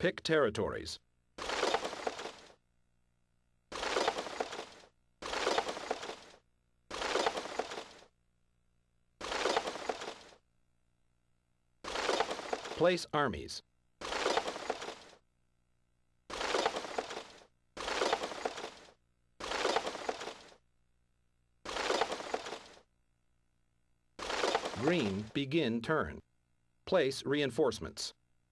Pick territories. Place armies. Green, begin turn. Place reinforcements.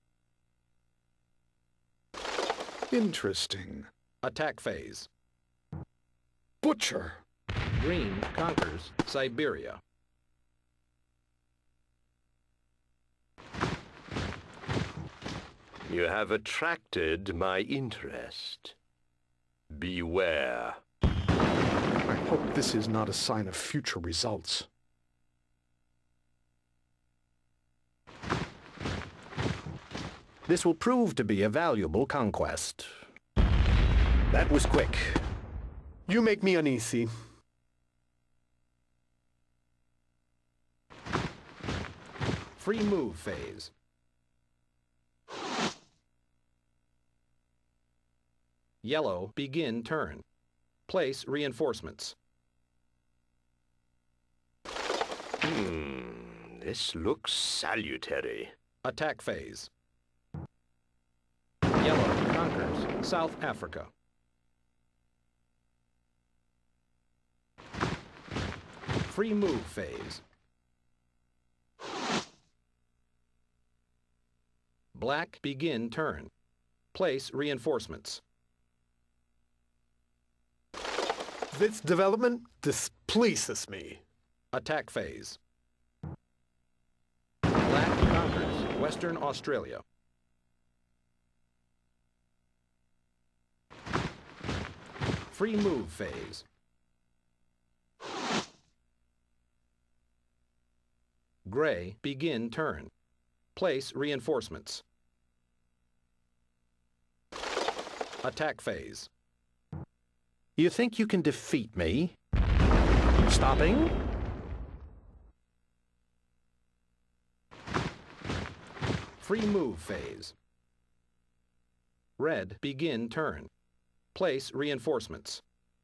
Interesting. Attack phase. Butcher. Green conquers Siberia. You have attracted my interest. Beware. I hope this is not a sign of future results. This will prove to be a valuable conquest. That was quick. You make me uneasy. Free move phase. Yellow, begin turn. Place reinforcements. This looks salutary. Attack phase. Yellow conquers South Africa. Free move phase. Black, begin turn. Place reinforcements. This development displeases me. Attack phase. Black conquers Western Australia. Free move phase. Gray, begin turn. Place reinforcements. Attack phase. You think you can defeat me? Stopping? Free move phase. Red, begin turn. Place reinforcements.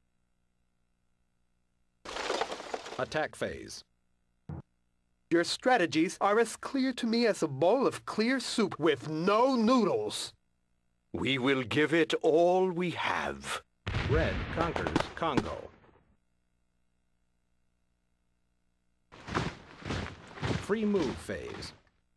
Attack phase. Your strategies are as clear to me as a bowl of clear soup with no noodles. We will give it all we have. Red conquers Congo. Free move phase.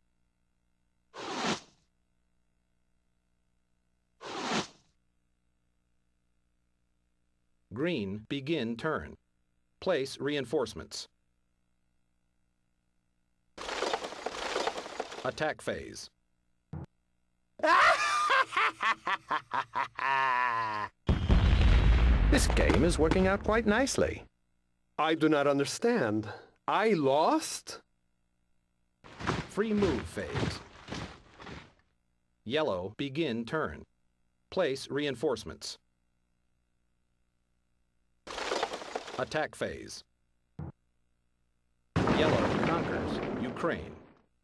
Green, begin turn. Place reinforcements. Attack phase. This game is working out quite nicely. I do not understand. I lost? Free move phase. Yellow, begin turn. Place reinforcements. Attack phase. Yellow conquers Ukraine.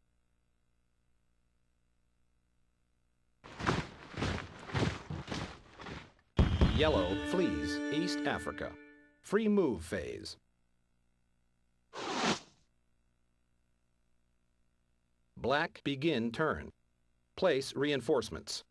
Yellow flees East Africa. Free move phase. Black, begin turn. Place reinforcements.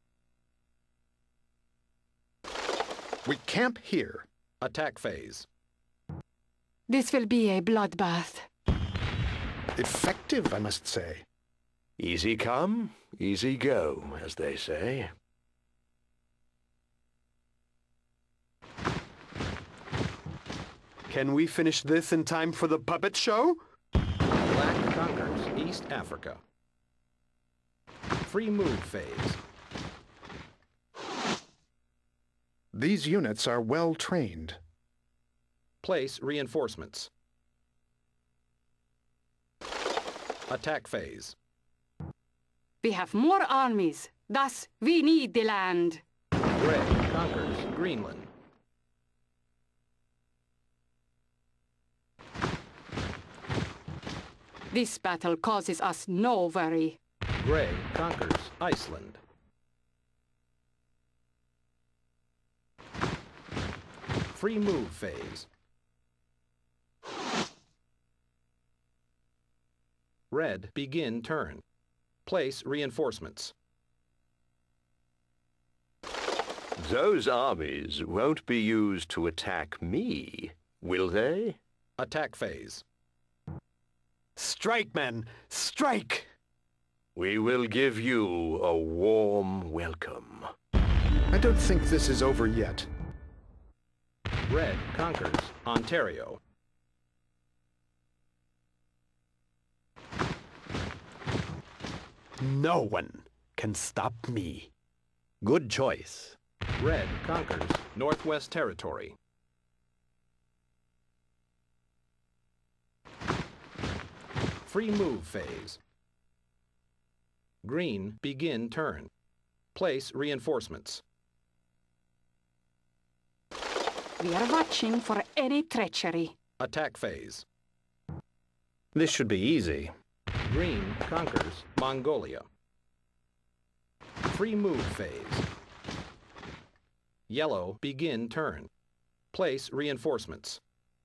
We camp here. Attack phase. This will be a bloodbath. Effective, I must say. Easy come, easy go, as they say. Can we finish this in time for the puppet show? Black conquers East Africa. Free move phase. These units are well trained. Place reinforcements. Attack phase. We have more armies. Thus, we need the land. Gray conquers Greenland. This battle causes us no worry. Gray conquers Iceland. Free move phase. Red, begin turn. Place reinforcements. Those armies won't be used to attack me, will they? Attack phase. Strike, men! Strike! We will give you a warm welcome. I don't think this is over yet. Red conquers Ontario. No one can stop me. Good choice. Red conquers Northwest Territory. Free move phase. Green, begin turn. Place reinforcements. We are watching for any treachery. Attack phase. This should be easy. Green conquers Mongolia. Free move phase. Yellow, begin turn. Place reinforcements.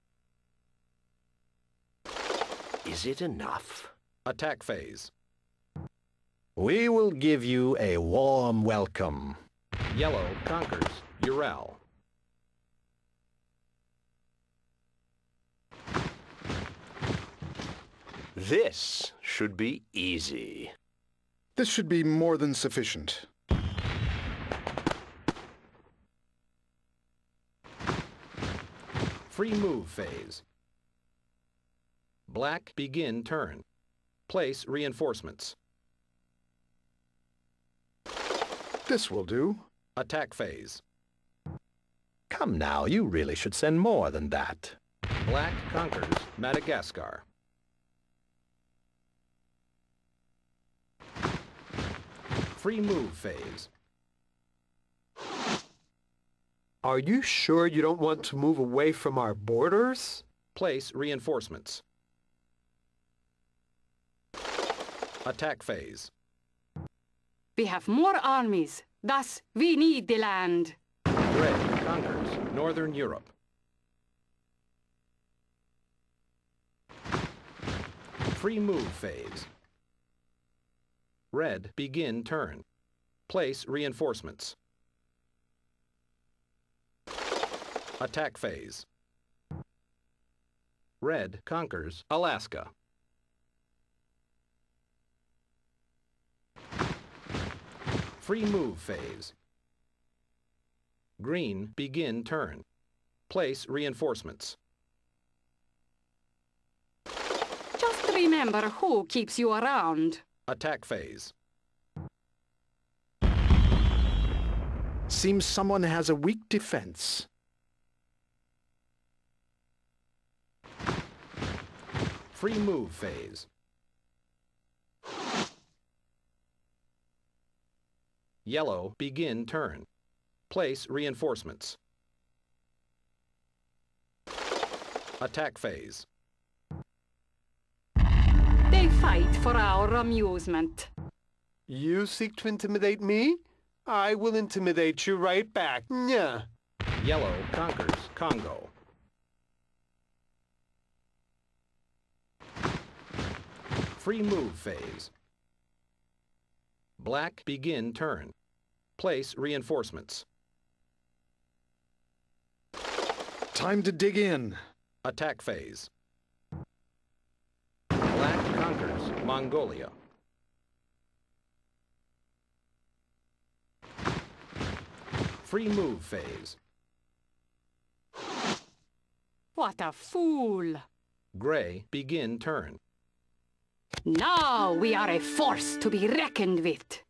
Is it enough? Attack phase. We will give you a warm welcome. Yellow conquers Ural. This should be easy. This should be more than sufficient. Free move phase. Black, begin turn. Place reinforcements. This will do. Attack phase. Come now, you really should send more than that. Black conquers Madagascar. Free move phase. Are you sure you don't want to move away from our borders? Place reinforcements. Attack phase. We have more armies. Thus, we need the land. Red conquers Northern Europe. Free move phase. Red, begin turn. Place reinforcements. Attack phase. Red conquers Alaska. Free move phase. Green, begin turn. Place reinforcements. Just remember who keeps you around. Attack phase. Seems someone has a weak defense. Free move phase. Yellow, begin turn. Place reinforcements. Attack phase. They fight for our amusement. You seek to intimidate me? I will intimidate you right back. Nya. Yellow conquers Congo. Free move phase. Black, begin turn. Place reinforcements. Time to dig in. Attack phase. Black conquers Mongolia. Free move phase. What a fool! Gray, begin turn. Now we are a force to be reckoned with.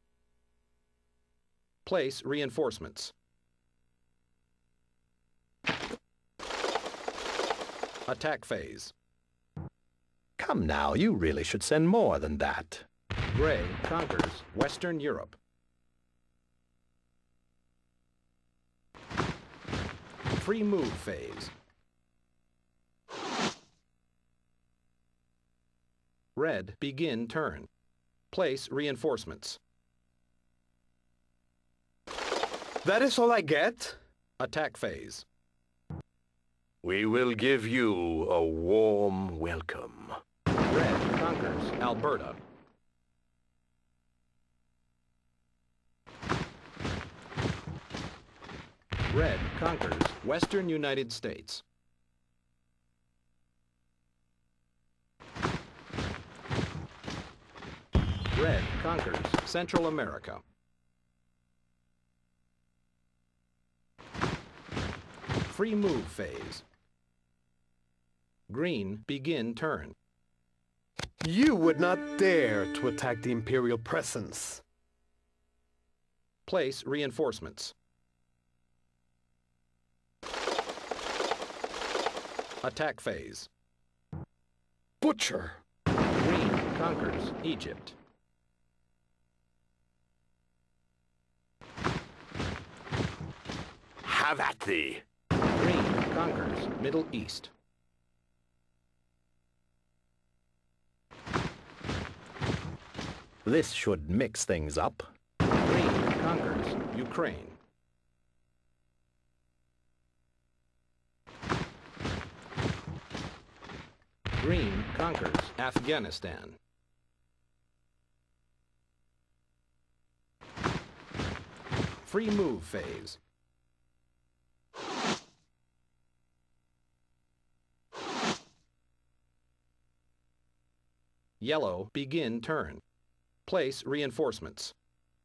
Place reinforcements. Attack phase. Come now, you really should send more than that. Gray conquers Western Europe. Free move phase. Red, begin turn. Place reinforcements. That is all I get? Attack phase. We will give you a warm welcome. Red conquers Alberta. Red conquers Western United States. Red conquers Central America. Free move phase. Green begin turn. You would not dare to attack the Imperial presence. Place reinforcements. Attack phase. Butcher! Green conquers Egypt. Have at thee! Green conquers Middle East. This should mix things up. Green conquers Ukraine. Green conquers Afghanistan. Free move phase. Yellow begin turn. Place reinforcements.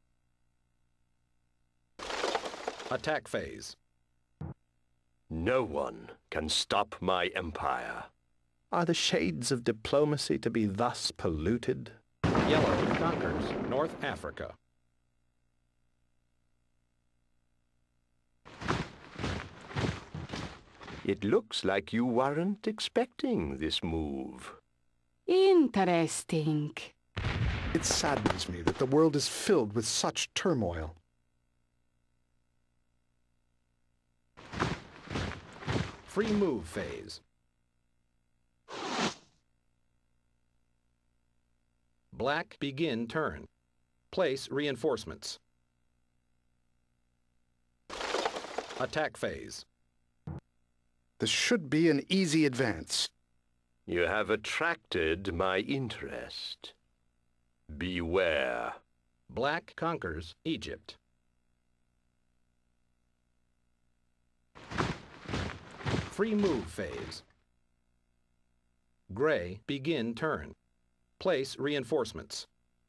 Attack phase. No one can stop my empire. Are the shades of diplomacy to be thus polluted? Yellow conquers North Africa. It looks like you weren't expecting this move. Interesting. It saddens me that the world is filled with such turmoil. Free move phase. Black begin turn. Place reinforcements. Attack phase. This should be an easy advance. You have attracted my interest. Beware. Black conquers Egypt. Free move phase. Gray begin turn. Place reinforcements.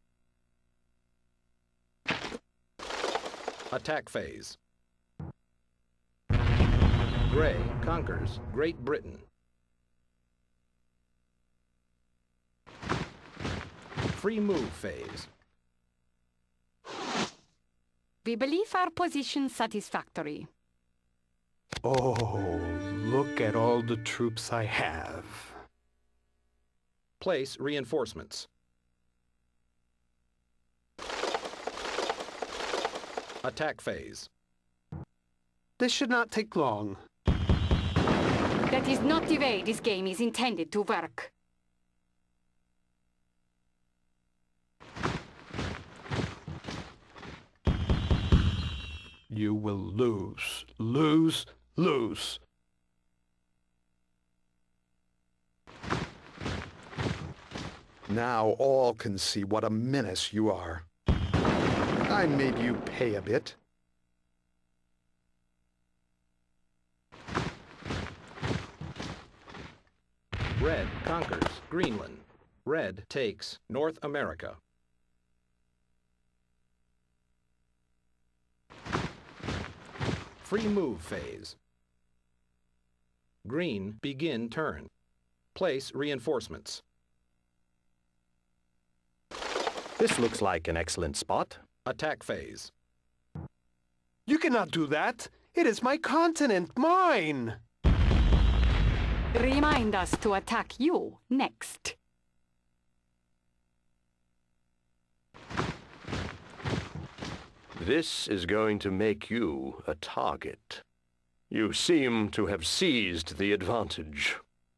Attack phase. Gray conquers Great Britain. Free move phase. We believe our position satisfactory. Oh, look at all the troops I have. Place reinforcements. Attack phase. This should not take long. That is not the way this game is intended to work. You will lose, lose, lose. Now all can see what a menace you are. I made you pay a bit. Red conquers Greenland. Red takes North America. Free move phase. Green begin turn. Place reinforcements. This looks like an excellent spot. Attack phase. You cannot do that. It is my continent, mine. Remind us to attack you next. This is going to make you a target. You seem to have seized the advantage.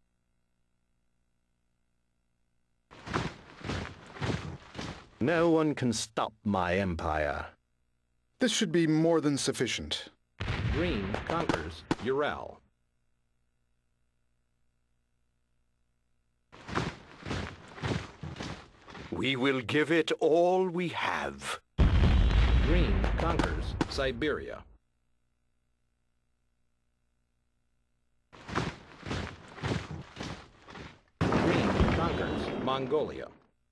No one can stop my empire. This should be more than sufficient. Green conquers Ural. We will give it all we have. Green conquers Siberia. Green conquers Mongolia.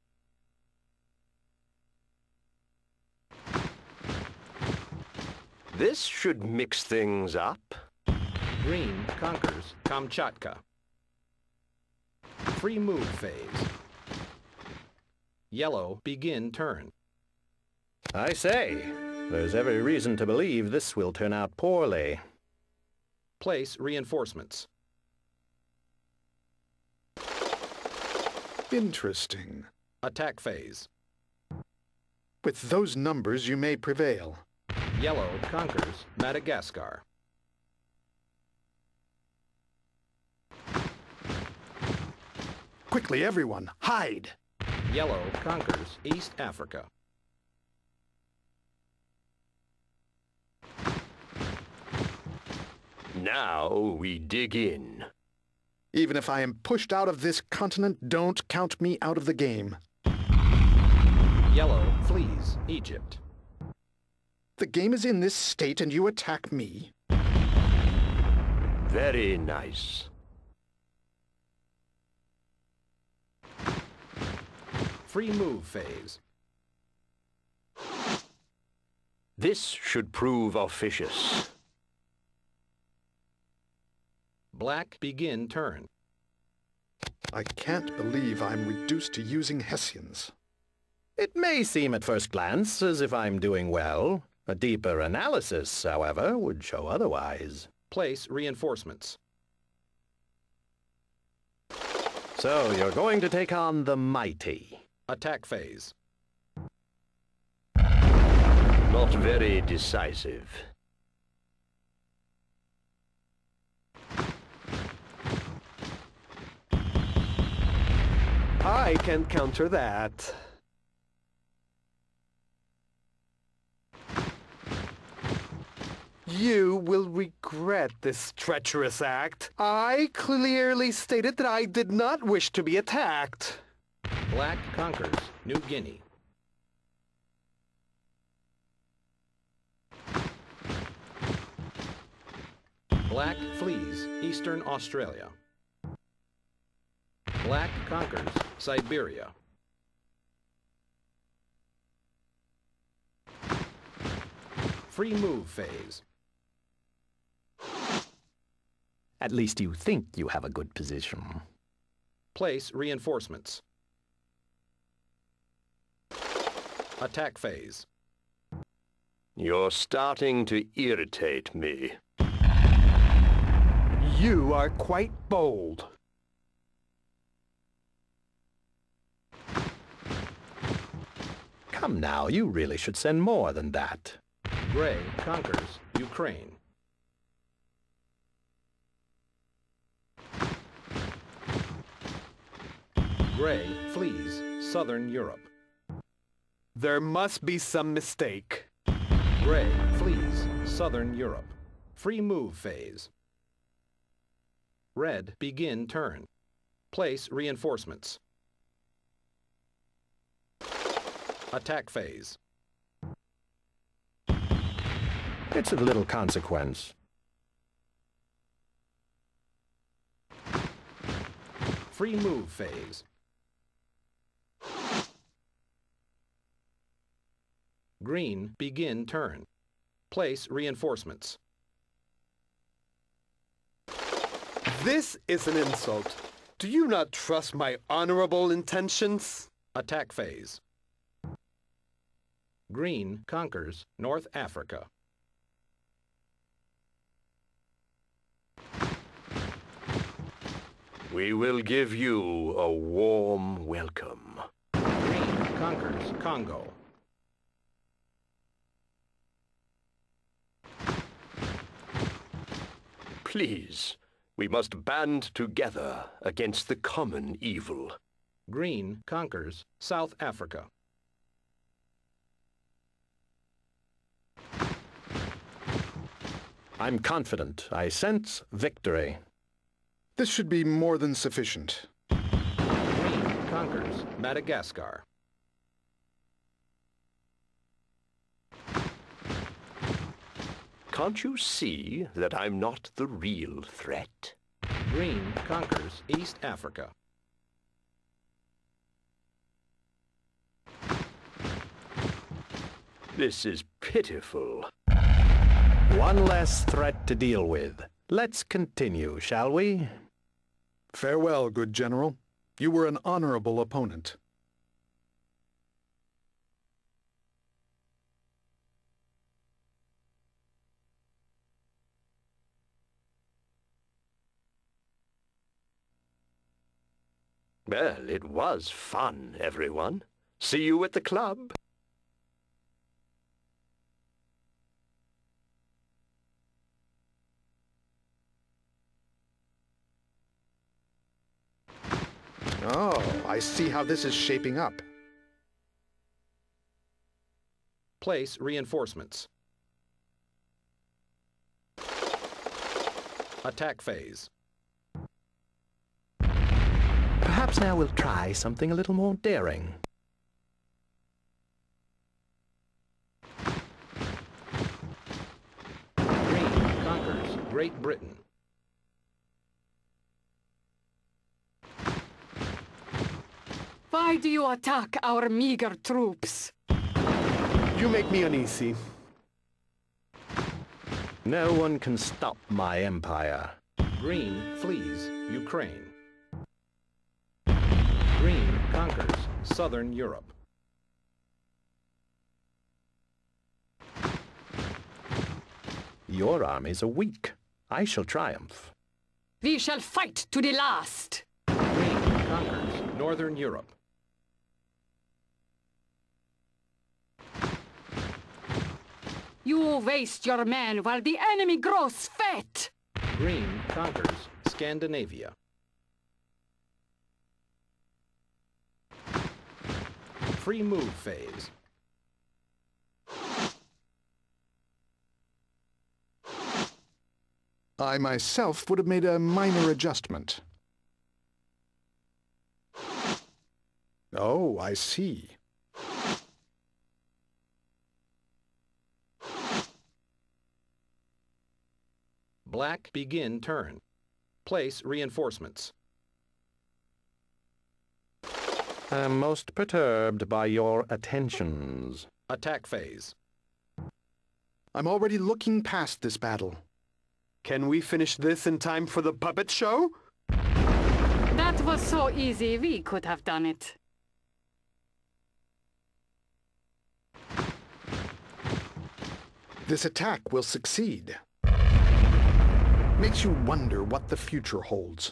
This should mix things up. Green conquers Kamchatka. Free move phase. Yellow begin turn. I say, there's every reason to believe this will turn out poorly. Place reinforcements. Interesting. Attack phase. With those numbers, you may prevail. Yellow conquers Madagascar. Quickly, everyone, hide! Yellow conquers East Africa. Now we dig in. Even if I am pushed out of this continent, don't count me out of the game. Yellow flees Egypt. The game is in this state and you attack me. Very nice. Free move phase. This should prove officious. Black begin turn. I can't believe I'm reduced to using Hessians. It may seem at first glance as if I'm doing well. A deeper analysis, however, would show otherwise. Place reinforcements. So you're going to take on the mighty. Attack phase. Not very decisive. I can counter that. You will regret this treacherous act. I clearly stated that I did not wish to be attacked. Black conquers New Guinea. Black flees Eastern Australia. Black conquers Siberia. Free move phase. At least you think you have a good position. Place reinforcements. Attack phase. You're starting to irritate me. You are quite bold. Come now, you really should send more than that. Gray conquers Ukraine. Gray flees Southern Europe. There must be some mistake. Gray flees Southern Europe. Free move phase. Red begin turn. Place reinforcements. Attack phase. It's of little consequence. Free move phase. Green begin turn. Place reinforcements. This is an insult. Do you not trust my honorable intentions? Attack phase. Green conquers North Africa. We will give you a warm welcome. Green conquers Congo. Please, we must band together against the common evil. Green conquers South Africa. I'm confident. I sense victory. This should be more than sufficient. Green conquers Madagascar. Can't you see that I'm not the real threat? Green conquers East Africa. This is pitiful. One less threat to deal with. Let's continue, shall we? Farewell, good general. You were an honorable opponent. Well, it was fun, everyone. See you at the club. Oh, I see how this is shaping up. Place reinforcements. Attack phase. Perhaps now we'll try something a little more daring. Green conquers Great Britain. Why do you attack our meager troops? You make me uneasy. No one can stop my empire. Green flees Ukraine. Green conquers Southern Europe. Your armies are weak. I shall triumph. We shall fight to the last. Green conquers Northern Europe. You waste your men while the enemy grows fat. Green conquers Scandinavia. Free move phase. I myself would have made a minor adjustment. Oh, I see. Black begin turn. Place reinforcements. I'm most perturbed by your attentions. Attack phase. I'm already looking past this battle. Can we finish this in time for the puppet show? That was so easy, we could have done it. This attack will succeed. Makes you wonder what the future holds.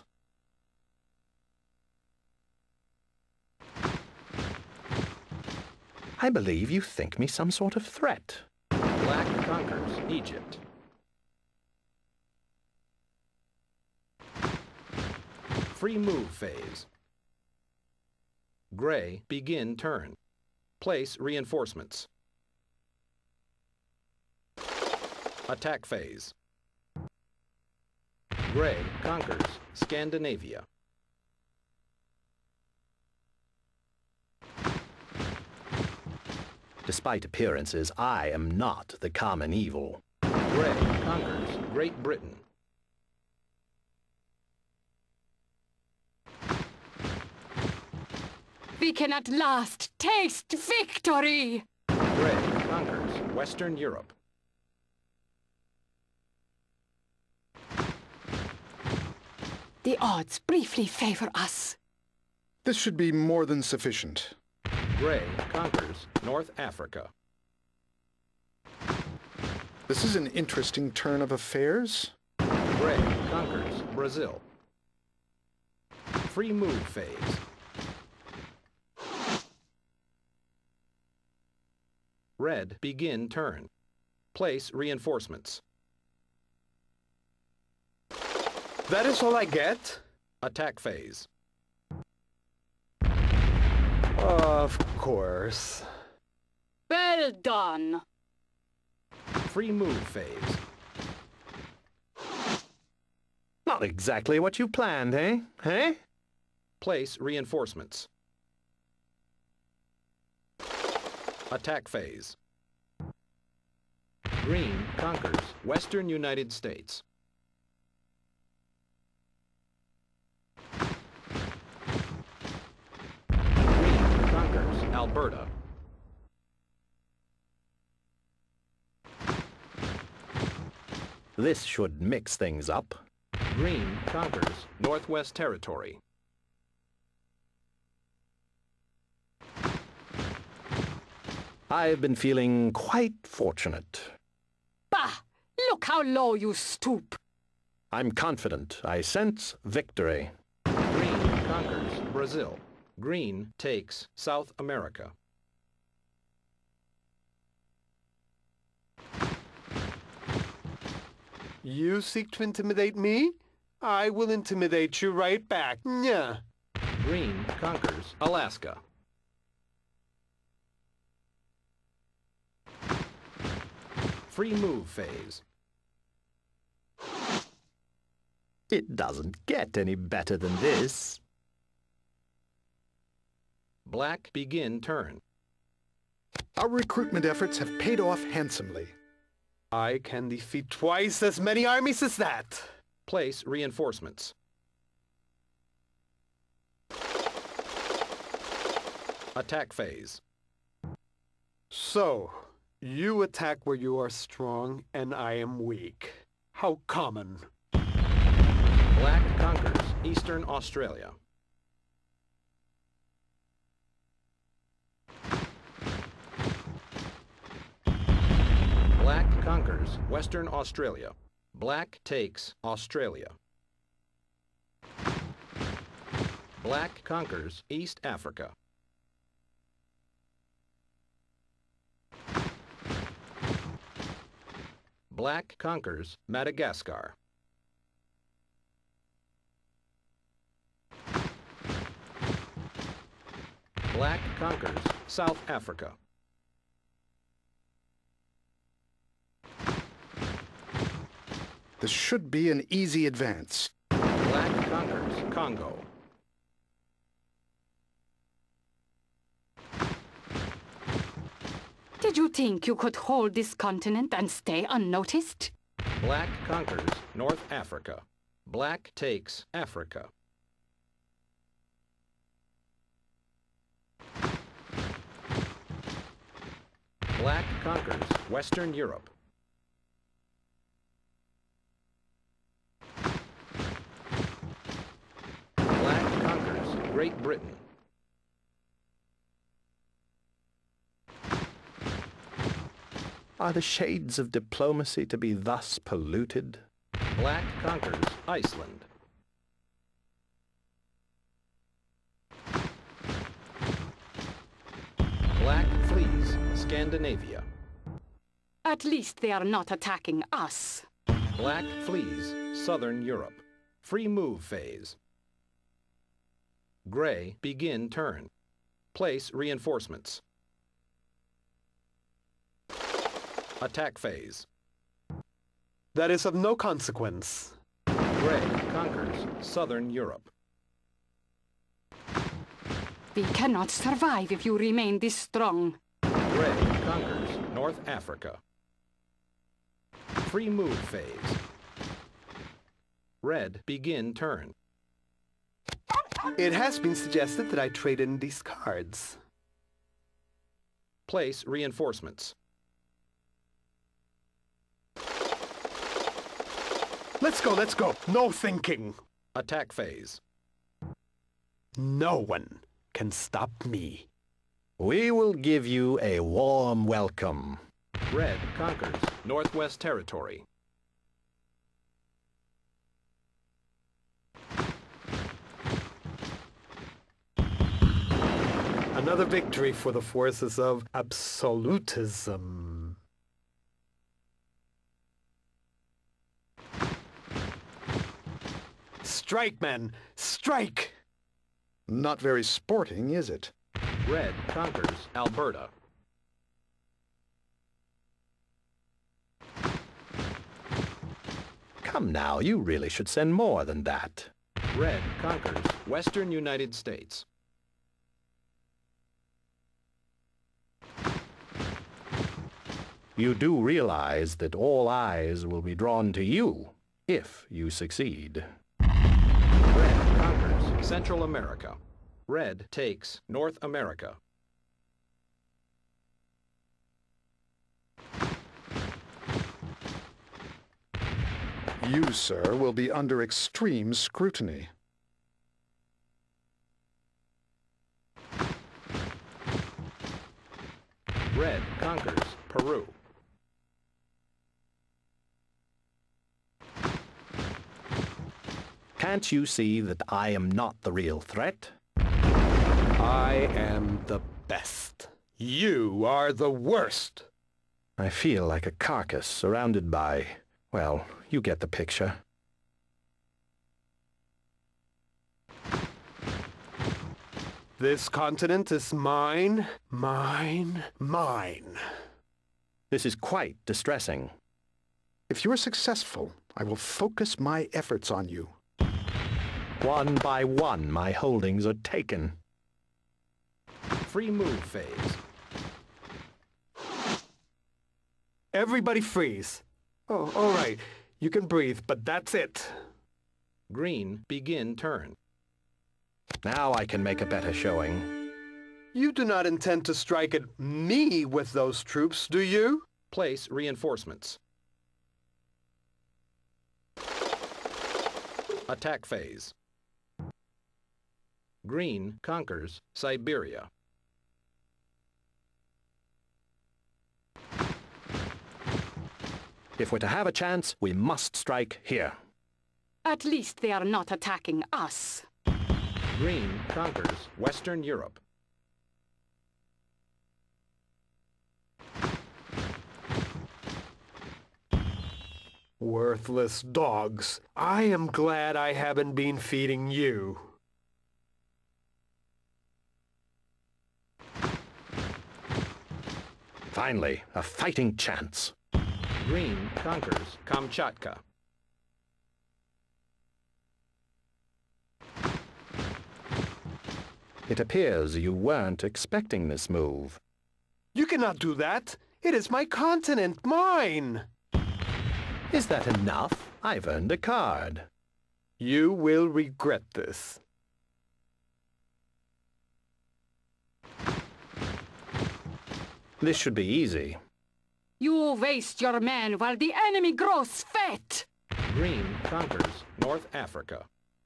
I believe you think me some sort of threat. Black conquers Egypt. Free move phase. Gray begin turn. Place reinforcements. Attack phase. Gray conquers Scandinavia. Despite appearances, I am not the common evil. Gray conquers Great Britain. We can at last taste victory! Gray conquers Western Europe. The odds briefly favor us. This should be more than sufficient. Gray conquers North Africa. This is an interesting turn of affairs. Gray conquers Brazil. Free move phase. Red begin turn. Place reinforcements. That is all I get? Attack phase. Of course. Well done. Free move phase. Not exactly what you planned, eh? Eh? Place reinforcements. Attack phase. Green conquers western United States. Green conquers Alberta. This should mix things up. Green conquers Northwest Territory. I've been feeling quite fortunate. Bah! Look how low you stoop. I'm confident. I sense victory. Green conquers Brazil. Green takes South America. You seek to intimidate me? I will intimidate you right back. Yeah. Green conquers Alaska. Free move phase. It doesn't get any better than this. Black begin turn. Our recruitment efforts have paid off handsomely. I can defeat twice as many armies as that. Place reinforcements. Attack phase. So, you attack where you are strong and I am weak. How common. Black conquers Eastern Australia. Black conquers Western Australia. Black takes Australia. Black conquers East Africa. Black conquers Madagascar. Black conquers South Africa. This should be an easy advance. Black conquers Congo. Did you think you could hold this continent and stay unnoticed? Black conquers North Africa. Black takes Africa. Black conquers Western Europe. Black conquers Great Britain. Are the shades of diplomacy to be thus polluted? Black conquers Iceland. Black flees Scandinavia. At least they are not attacking us. Black flees Southern Europe. Free move phase. Gray begin turn. Place reinforcements. Attack phase. That is of no consequence. Gray conquers Southern Europe. We cannot survive if you remain this strong. Gray conquers North Africa. Free move phase. Red begin turn. It has been suggested that I trade in these cards. Place reinforcements. Let's go, let's go. No thinking. Attack phase. No one can stop me. We will give you a warm welcome. Red conquers Northwest Territory. Another victory for the forces of absolutism. Strike, men! Strike! Not very sporting, is it? Red conquers Alberta. Come now, you really should send more than that. Red conquers Western United States. You do realize that all eyes will be drawn to you if you succeed. Red conquers Central America. Red takes North America. You, sir, will be under extreme scrutiny. Red conquers Peru. Can't you see that I am not the real threat? I am the best. You are the worst. I feel like a carcass surrounded by, well, you get the picture. This continent is mine, mine. This is quite distressing. If you're successful, I will focus my efforts on you. One by one, my holdings are taken. Free move phase. Everybody freeze. Oh, all right. You can breathe, but that's it. Green begin turn. Now I can make a better showing. You do not intend to strike at me with those troops, do you? Place reinforcements. Attack phase. Green conquers Siberia. If we're to have a chance, we must strike here. At least they are not attacking us. Green conquers Western Europe. Worthless dogs. I am glad I haven't been feeding you. Finally, a fighting chance. Green conquers Kamchatka. It appears you weren't expecting this move. You cannot do that. It is my continent, mine. Is that enough? I've earned a card. You will regret this. This should be easy. You waste your men while the enemy grows fat. Green conquers North Africa.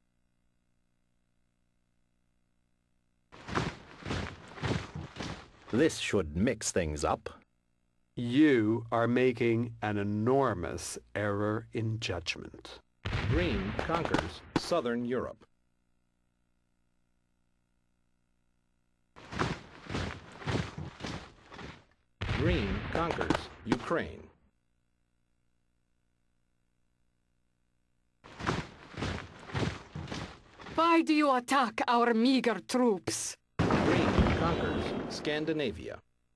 This should mix things up. You are making an enormous error in judgment. Green conquers Southern Europe. Green conquers Ukraine. Why do you attack our meager troops? Green conquers Scandinavia.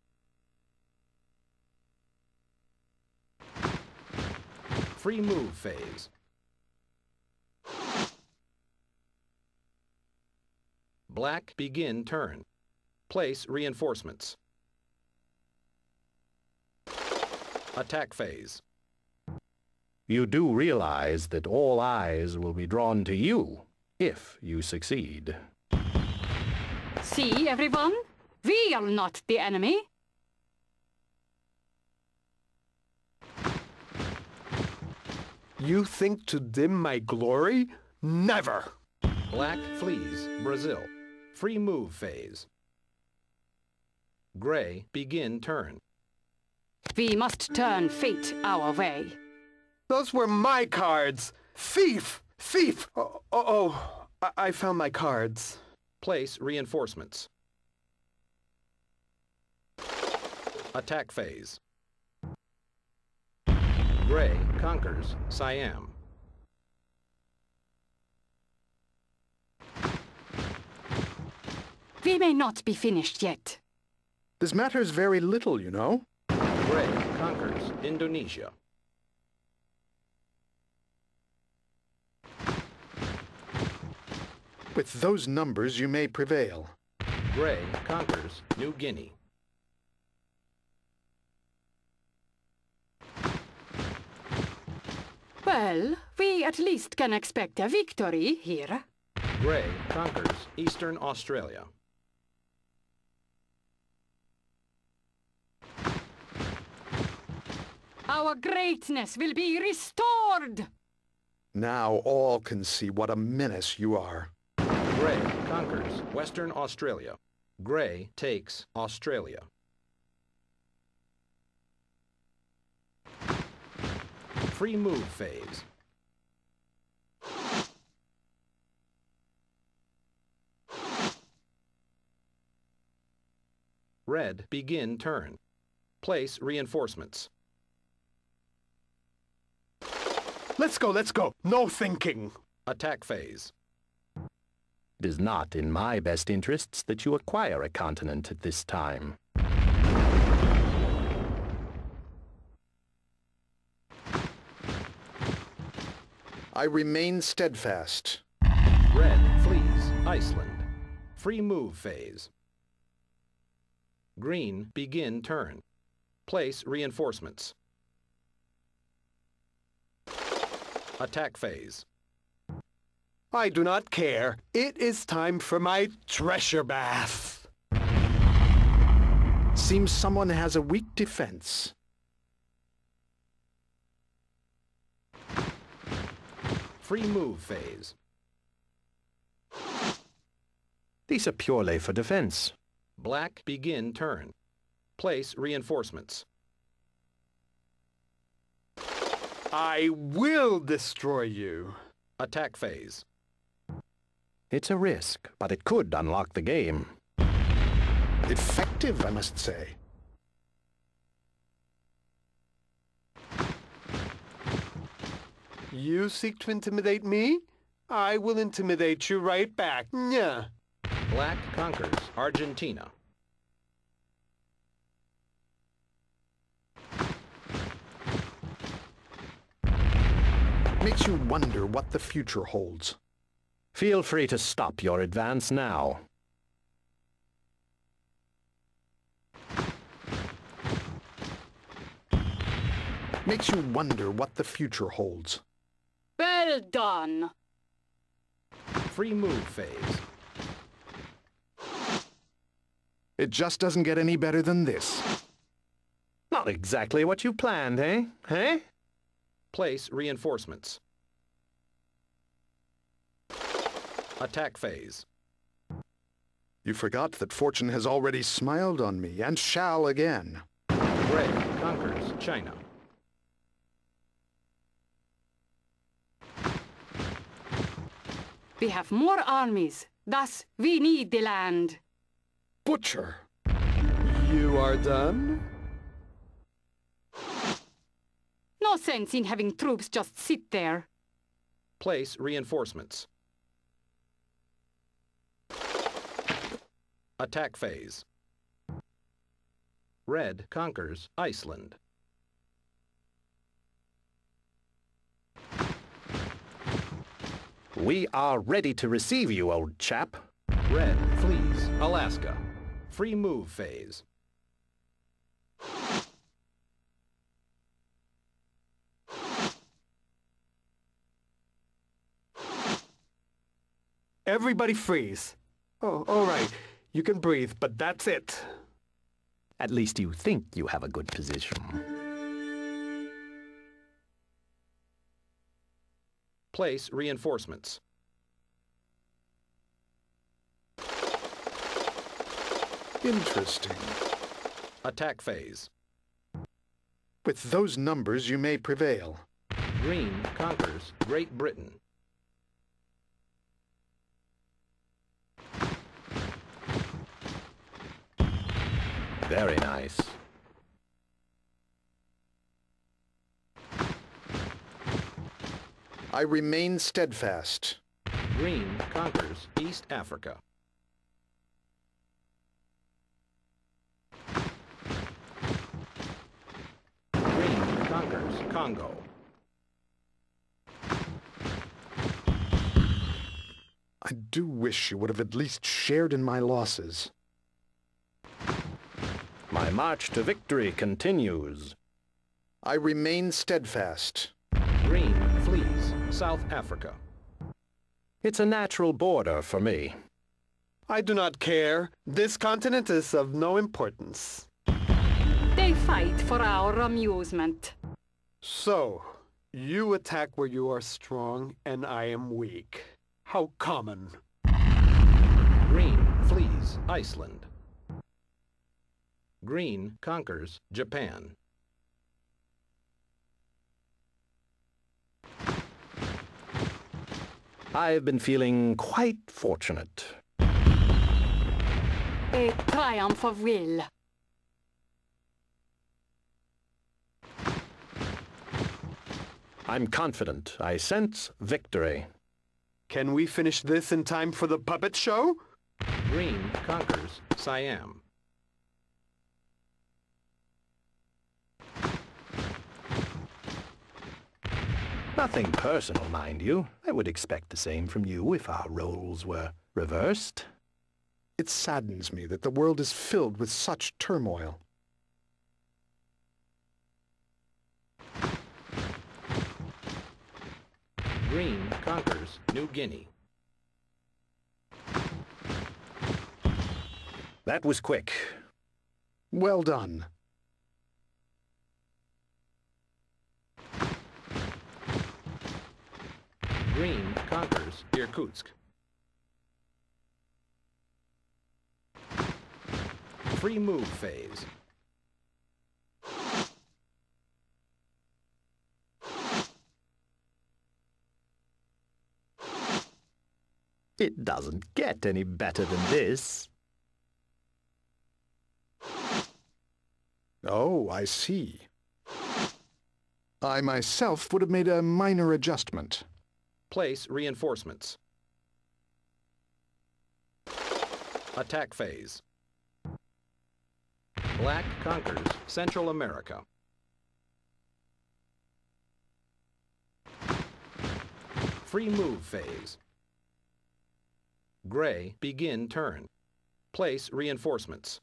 Free move phase. Black begin turn. Place reinforcements. Attack phase. You do realize that all eyes will be drawn to you if you succeed. See, everyone? We are not the enemy. You think to dim my glory? Never! Black flees Brazil. Free move phase. Gray begin turn. We must turn fate our way. Those were my cards! Thief! Thief! I found my cards. Place reinforcements. Attack phase. Gray conquers Siam. We may not be finished yet. This matters very little, you know. Gray conquers Indonesia. With those numbers, you may prevail. Gray conquers New Guinea. Well, we at least can expect a victory here. Grey conquers Eastern Australia. Our greatness will be restored! Now all can see what a menace you are. Grey conquers Western Australia. Grey takes Australia. Free move phase. Red begin turn. Place reinforcements. Let's go, let's go. No thinking. Attack phase. It is not in my best interests that you acquire a continent at this time. I remain steadfast. Red flees Iceland. Free move phase. Green begin turn. Place reinforcements. Attack phase. I do not care. It is time for my treasure bath. Seems someone has a weak defense. Free move phase. These are purely for defense. Black begin turn. Place reinforcements. I will destroy you. Attack phase. It's a risk, but it could unlock the game. Effective, I must say. You seek to intimidate me? I will intimidate you right back. Nyah. Black conquers Argentina. Makes you wonder what the future holds. Feel free to stop your advance now. Makes you wonder what the future holds. Well done! Free move phase. It just doesn't get any better than this. Not exactly what you planned, eh? Eh? Place reinforcements. Attack phase. You forgot that fortune has already smiled on me, and shall again. Grey conquers China. We have more armies. Thus, we need the land. Butcher! You are done? No sense in having troops just sit there. Place reinforcements. Attack phase. Red conquers Iceland. We are ready to receive you, old chap. Red flees Alaska. Free move phase. Everybody freeze. Oh, all right. You can breathe, but that's it. At least you think you have a good position. Place reinforcements. Interesting. Attack phase. With those numbers, you may prevail. Green conquers Great Britain. Very nice. I remain steadfast. Green conquers East Africa. Green conquers Congo. I do wish you would have at least shared in my losses. My march to victory continues. I remain steadfast. Green flees South Africa. It's a natural border for me. I do not care. This continent is of no importance. They fight for our amusement. So, you attack where you are strong, and I am weak. How common. Green flees Iceland. Green conquers Japan. I've been feeling quite fortunate. A triumph of will. I'm confident. I sense victory. Can we finish this in time for the puppet show? Green conquers Siam. Nothing personal, mind you. I would expect the same from you if our roles were reversed. It saddens me that the world is filled with such turmoil. Green conquers New Guinea. That was quick. Well done. Green conquers Irkutsk. Free move phase. It doesn't get any better than this. Oh, I see. I myself would have made a minor adjustment. Place reinforcements. Attack phase. Black conquers Central America. Free move phase. Gray begin turn. Place reinforcements.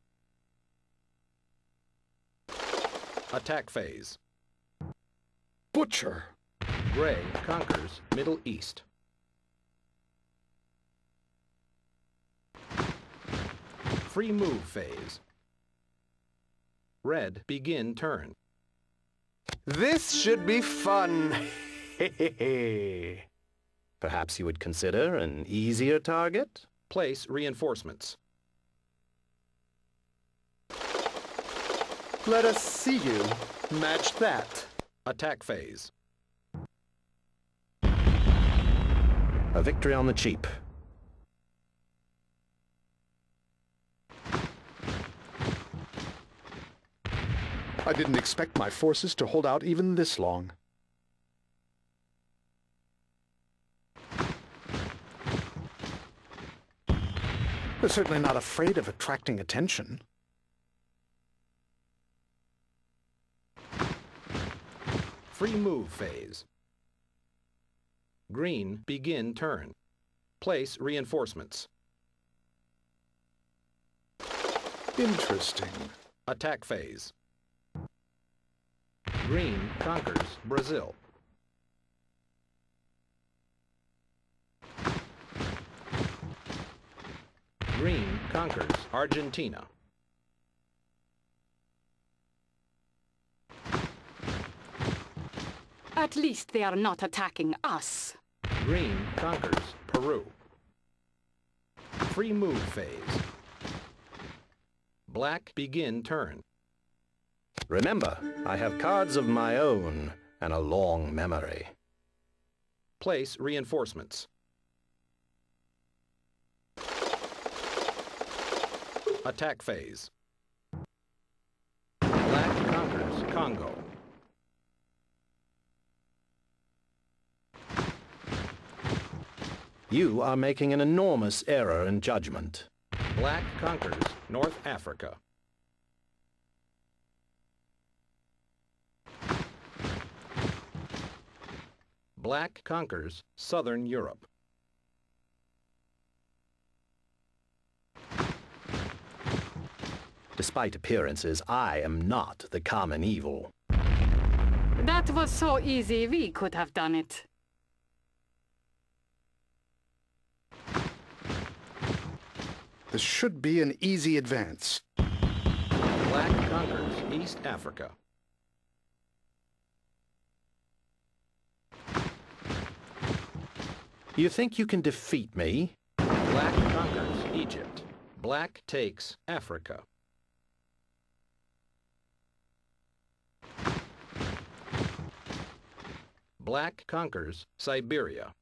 Attack phase. Butcher! Gray conquers Middle East. Free move phase. Red begin turn. This should be fun. Perhaps you would consider an easier target? Place reinforcements. Let us see you match that. Attack phase. A victory on the cheap. I didn't expect my forces to hold out even this long. They're certainly not afraid of attracting attention. Free move phase. Green begin turn. Place reinforcements. Interesting. Attack phase. Green conquers Brazil. Green conquers Argentina. At least they are not attacking us. Green conquers Peru. Free move phase. Black begin turn. Remember, I have cards of my own and a long memory. Place reinforcements. Attack phase. Black conquers Congo. You are making an enormous error in judgment. Black conquers North Africa. Black conquers Southern Europe. Despite appearances, I am not the common evil. That was so easy, we could have done it. This should be an easy advance. Black conquers East Africa. You think you can defeat me? Black conquers Egypt. Black takes Africa. Black conquers Siberia.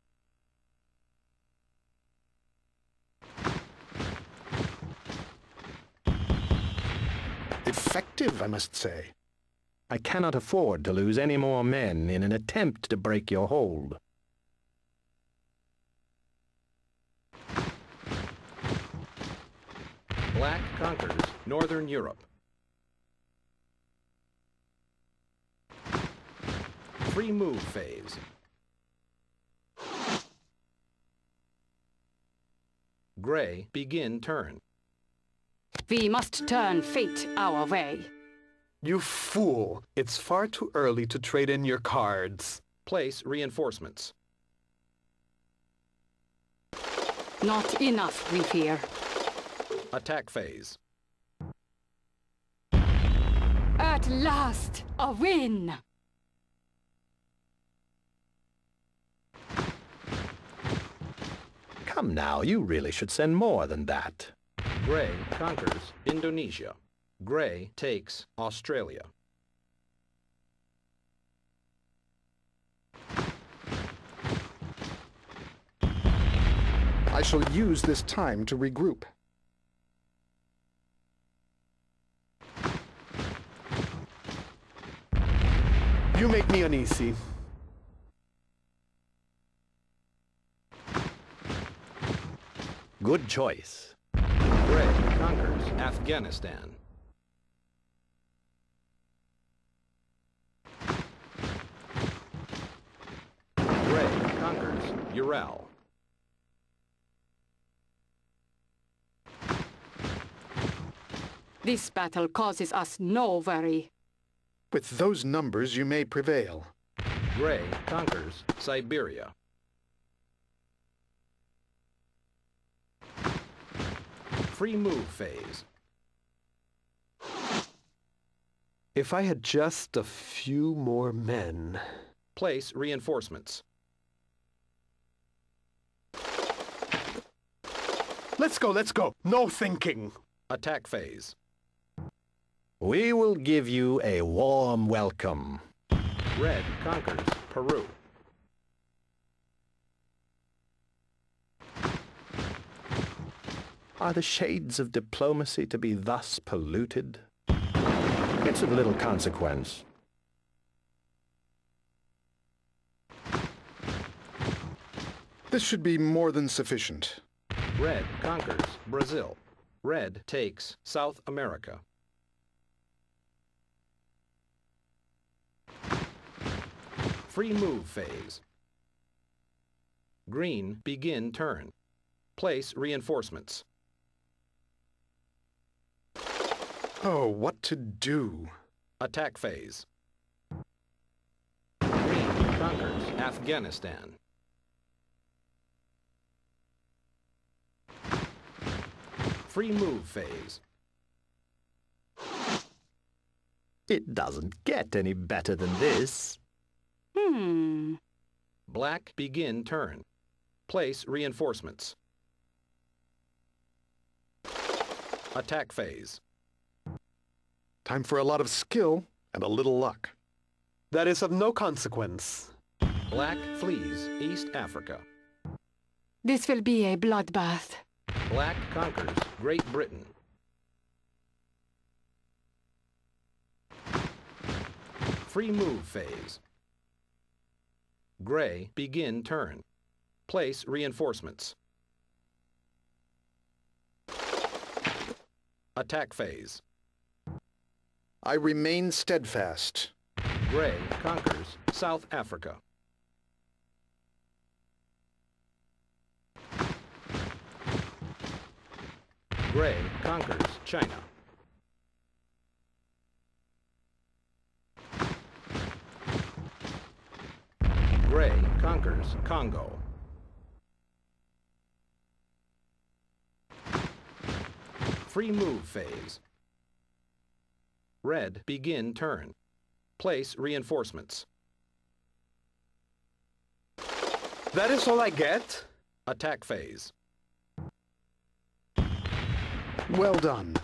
Effective, I must say. I cannot afford to lose any more men in an attempt to break your hold. Black conquers Northern Europe. Free move phase. Gray begin turn. We must turn fate our way. You fool! It's far too early to trade in your cards. Place reinforcements. Not enough, we fear. Attack phase. At last, a win! Come now, you really should send more than that. Gray conquers Indonesia. Gray takes Australia. I shall use this time to regroup. You make me uneasy. Good choice. Gray conquers Afghanistan. Gray conquers Ural. This battle causes us no worry. With those numbers, you may prevail. Gray conquers Siberia. Free move phase. If I had just a few more men. Place reinforcements. Let's go, let's go! No thinking! Attack phase. We will give you a warm welcome. Red conquers Peru. Are the shades of diplomacy to be thus polluted? It's of little consequence. This should be more than sufficient. Red conquers Brazil. Red takes South America. Free move phase. Green begin turn. Place reinforcements. Oh, what to do? Attack phase. Green conquers Afghanistan. Free move phase. It doesn't get any better than this. Black begin turn. Place reinforcements. Attack phase. Time for a lot of skill and a little luck. That is of no consequence. Black flees East Africa. This will be a bloodbath. Black conquers Great Britain. Free move phase. Gray begin turn. Place reinforcements. Attack phase. I remain steadfast. Gray conquers South Africa. Gray conquers China. Gray conquers Congo. Free move phase. Red, begin turn. Place reinforcements. That is all I get? Attack phase. Well done.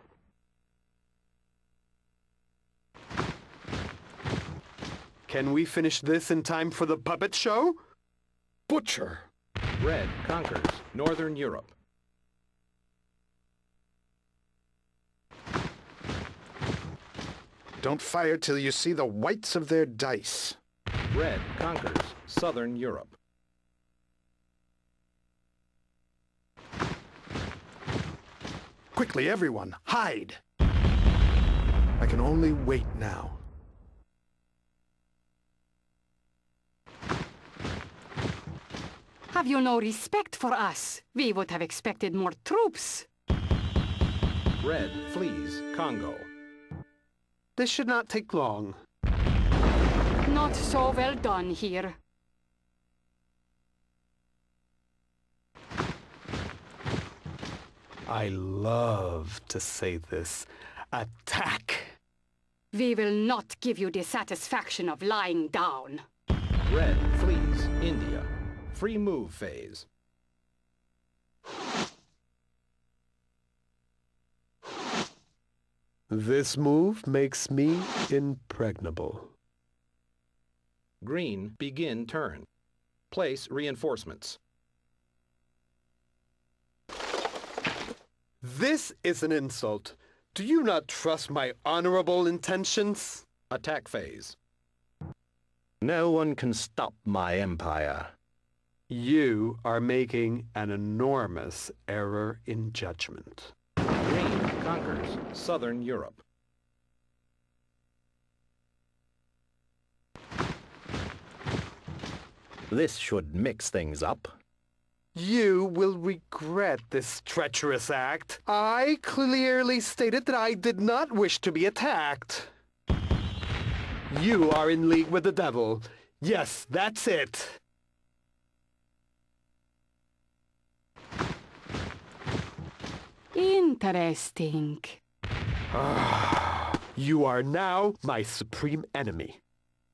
Can we finish this in time for the puppet show? Butcher. Red conquers Northern Europe. Don't fire till you see the whites of their dice. Red conquers Southern Europe. Quickly, everyone, hide! I can only wait now. Have you no respect for us? We would have expected more troops. Red flees Congo. This should not take long. Not so well done here. I love to say this. Attack! We will not give you the satisfaction of lying down. Red flees India. Free move phase. This move makes me impregnable. Green, begin turn. Place reinforcements. This is an insult. Do you not trust my honorable intentions? Attack phase. No one can stop my empire. You are making an enormous error in judgment. Green conquers Southern Europe. This should mix things up. You will regret this treacherous act. I clearly stated that I did not wish to be attacked. You are in league with the devil. Yes, that's it. Interesting. You are now my supreme enemy.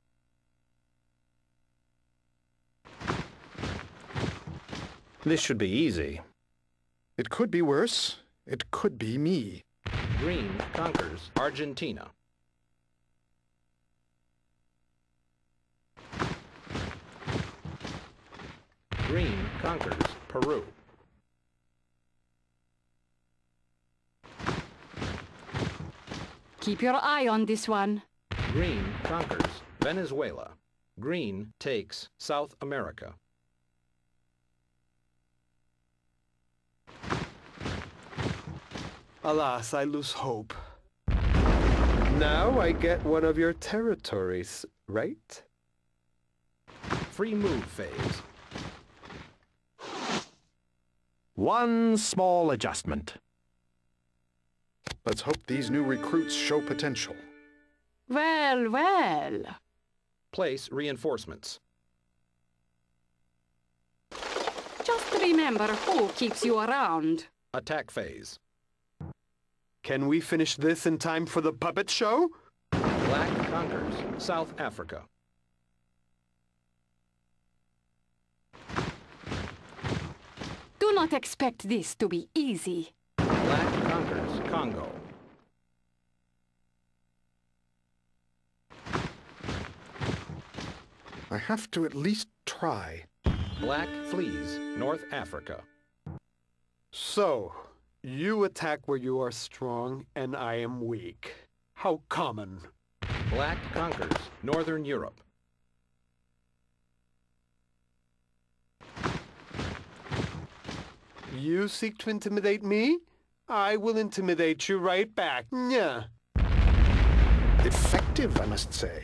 This should be easy. It could be worse. It could be me. Green conquers Argentina. Green conquers Peru. Keep your eye on this one. Green conquers Venezuela. Green takes South America. Alas, I lose hope. Now I get one of your territories, right? Free move phase. One small adjustment. Let's hope these new recruits show potential. Well, well. Place reinforcements. Just remember who keeps you around. Attack phase. Can we finish this in time for the puppet show? Black conquers South Africa. Do not expect this to be easy. Black conquers Congo. I have to at least try. Black flees North Africa. So, you attack where you are strong and I am weak. How common. Black conquers Northern Europe. You seek to intimidate me? I will intimidate you right back. Yeah. Effective, I must say.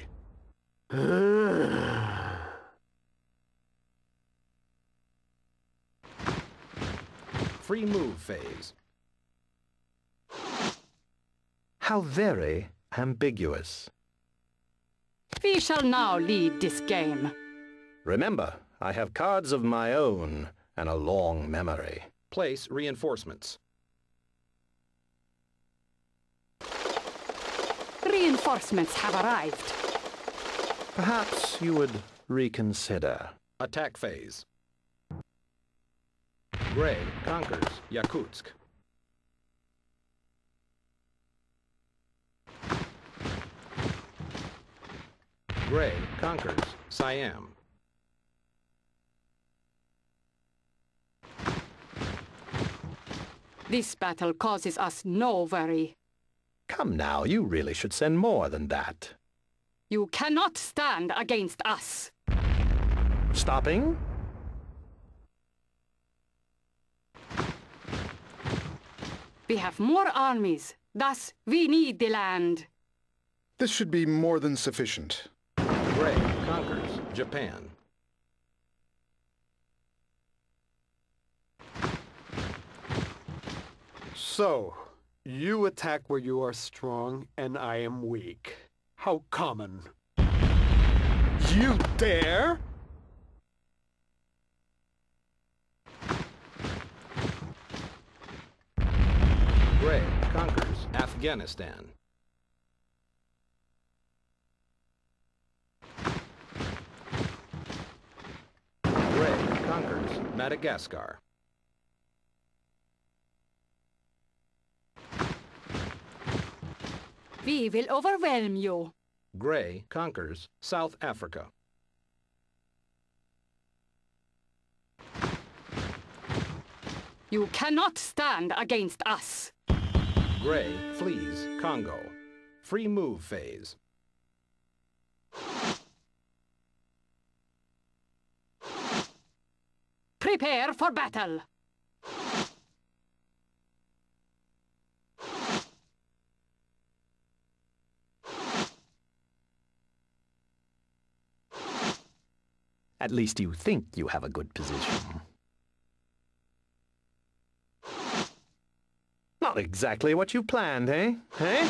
Free move phase. How very ambiguous. We shall now lead this game. Remember, I have cards of my own and a long memory. Place reinforcements. Reinforcements have arrived. Perhaps you would reconsider. Attack phase. Gray conquers Yakutsk. Gray conquers Siam. This battle causes us no worry. Come now, you really should send more than that. You cannot stand against us. Stopping? We have more armies. Thus, we need the land. This should be more than sufficient. Gray conquers Japan. So, you attack where you are strong, and I am weak. How common. You dare? Gray conquers Afghanistan. Gray conquers Madagascar. We will overwhelm you. Gray conquers South Africa. You cannot stand against us. Gray flees Congo. Free move phase. Prepare for battle. At least you think you have a good position. Not exactly what you planned, eh? Eh?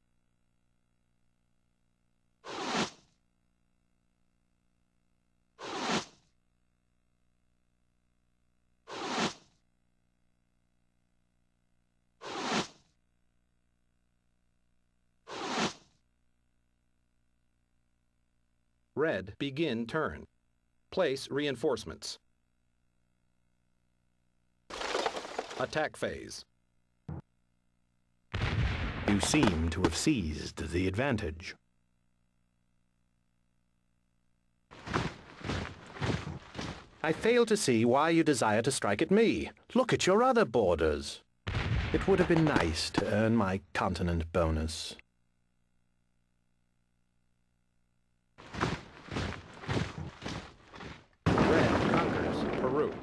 Red begin turn. Place reinforcements. Attack phase. You seem to have seized the advantage. I fail to see why you desire to strike at me. Look at your other borders. It would have been nice to earn my continent bonus. Red conquers Peru.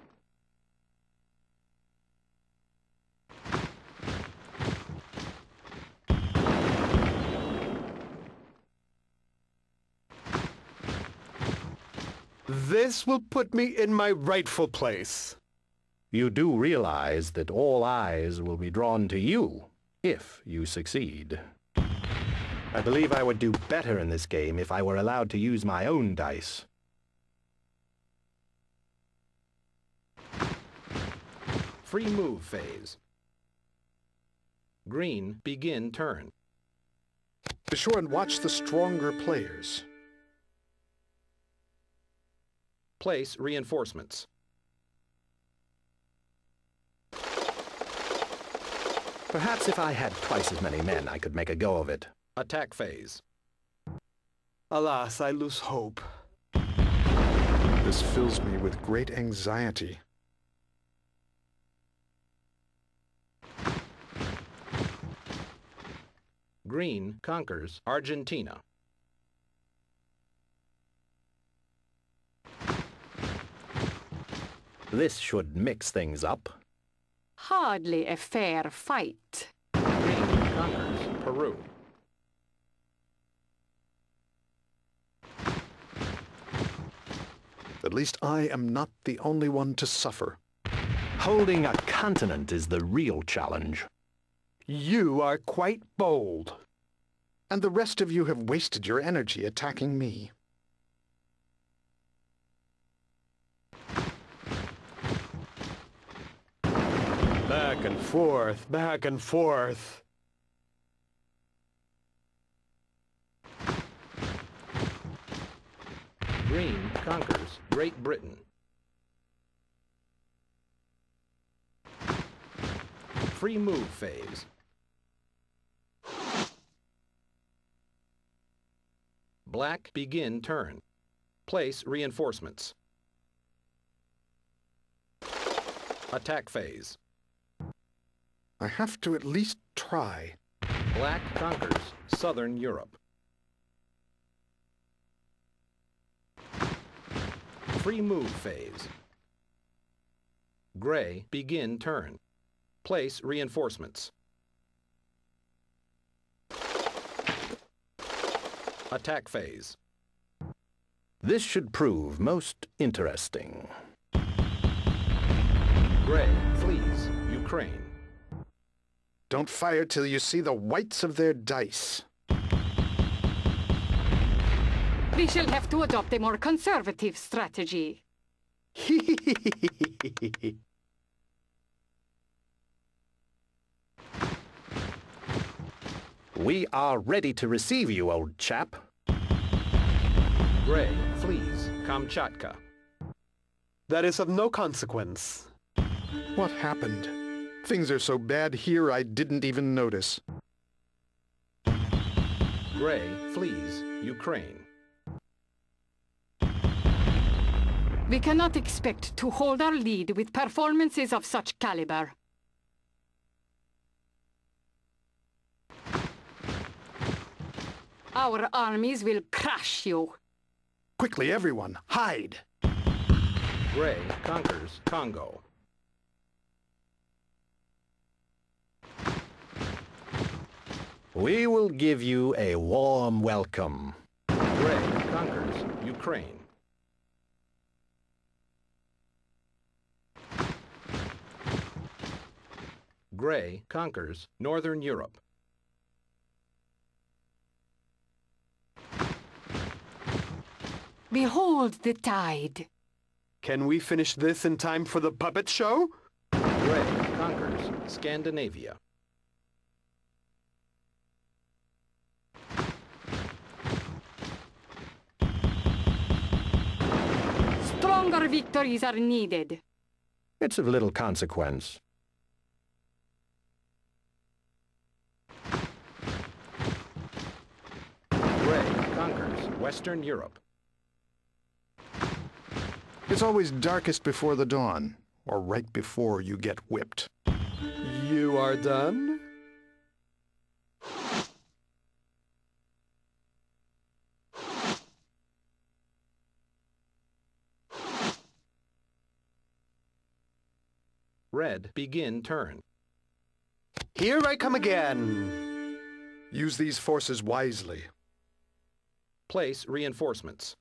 This will put me in my rightful place. You do realize that all eyes will be drawn to you if you succeed. I believe I would do better in this game if I were allowed to use my own dice. Free move phase. Green begin turn. Be sure and watch the stronger players. Place reinforcements. Perhaps if I had twice as many men, I could make a go of it. Attack phase. Alas, I lose hope. This fills me with great anxiety. Green conquers Argentina. This should mix things up. Hardly a fair fight. Green conquers Peru. At least I am not the only one to suffer. Holding a continent is the real challenge. You are quite bold. And the rest of you have wasted your energy attacking me. Back and forth, back and forth. Green conquers Great Britain. Free move phase. Black begin turn. Place reinforcements. Attack phase. I have to at least try. Black conquers Southern Europe. Free move phase. Gray begin turn. Place reinforcements. Attack phase. This should prove most interesting. Gray flees Ukraine. Don't fire till you see the whites of their dice. We shall have to adopt a more conservative strategy. We are ready to receive you, old chap. Gray flees Kamchatka. That is of no consequence. What happened? Things are so bad here I didn't even notice. Gray flees Ukraine. We cannot expect to hold our lead with performances of such caliber. Our armies will crush you. Quickly, everyone, hide! Gray conquers Congo. We will give you a warm welcome. Gray conquers Ukraine. Gray conquers Northern Europe. Behold the tide. Can we finish this in time for the puppet show? Gray conquers Scandinavia. Stronger victories are needed. It's of little consequence. Gray conquers Western Europe. It's always darkest before the dawn, or right before you get whipped. You are done? Red begin turn. Here I come again. Use these forces wisely. Place reinforcements.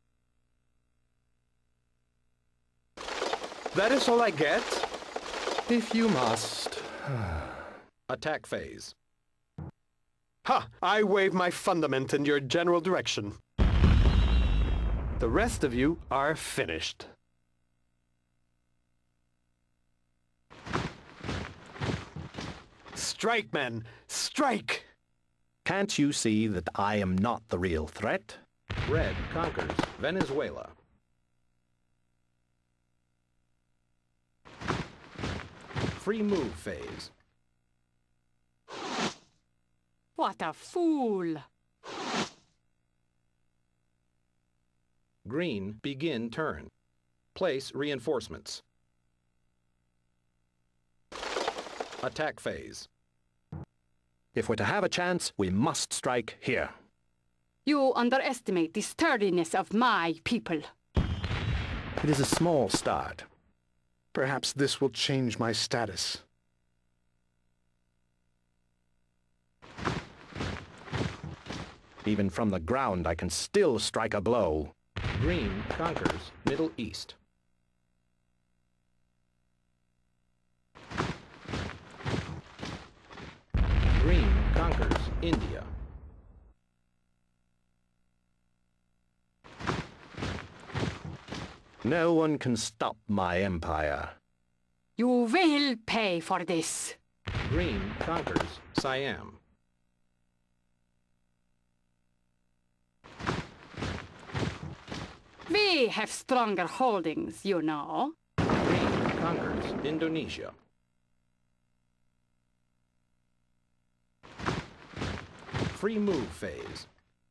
That is all I get? If you must. Attack phase. Ha! I wave my fundament in your general direction. The rest of you are finished. Strike, men! Strike! Can't you see that I am not the real threat? Red conquers Venezuela. Free move phase. What a fool! Green begin turn. Place reinforcements. Attack phase. If we're to have a chance, we must strike here. You underestimate the sturdiness of my people. It is a small start. Perhaps this will change my status. Even from the ground, I can still strike a blow. Green conquers Middle East. Green conquers India. No one can stop my empire. You will pay for this. Green conquers Siam. We They have stronger holdings, you know. Green conquers Indonesia. Free move phase.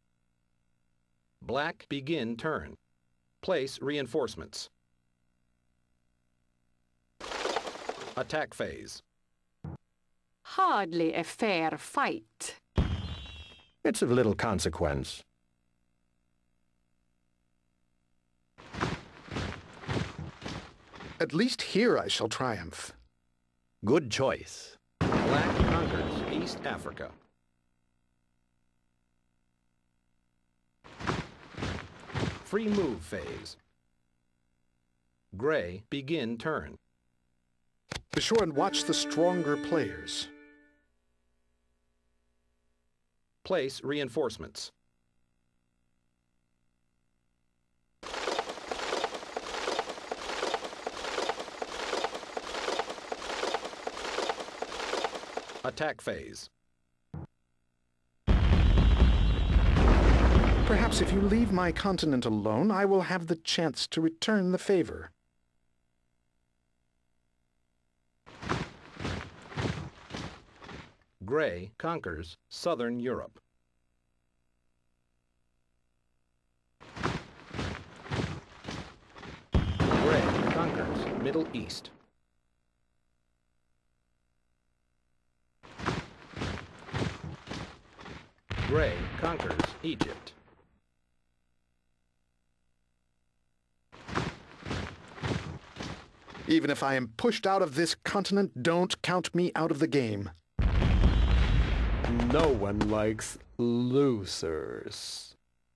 Black begin turn. Place reinforcements. Attack phase. Hardly a fair fight. It's of little consequence. At least here I shall triumph. Good choice. Black conquers East Africa. Free move phase. Gray begin turn. Be sure and watch the stronger players. Place reinforcements. Attack phase. Perhaps if you leave my continent alone, I will have the chance to return the favor. Gray conquers Southern Europe. Gray conquers Middle East. Gray conquers Egypt. Even if I am pushed out of this continent, don't count me out of the game. No one likes losers.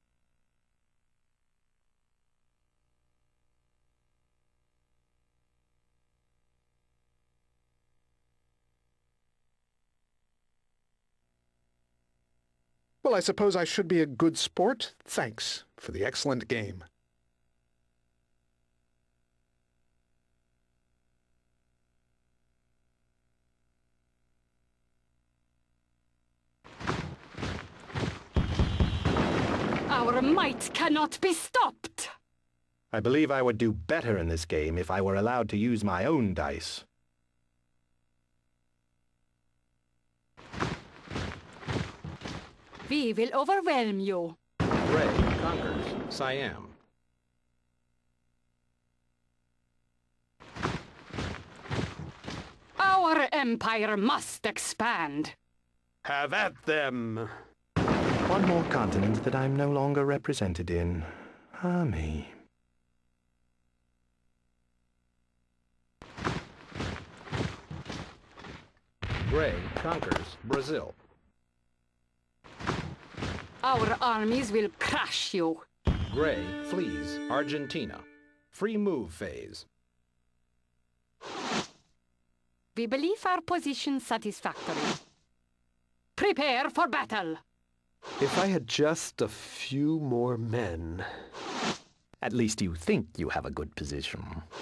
Well, I suppose I should be a good sport. Thanks for the excellent game. Our might cannot be stopped. I believe I would do better in this game if I were allowed to use my own dice. We will overwhelm you. Gray conquers Siam. Our empire must expand. Have at them! One more continent that I'm no longer represented in. Ah, me. Gray conquers Brazil. Our armies will crush you. Gray flees Argentina. Free move phase. We believe our position satisfactory. Prepare for battle. If I had just a few more men. At least you think you have a good position.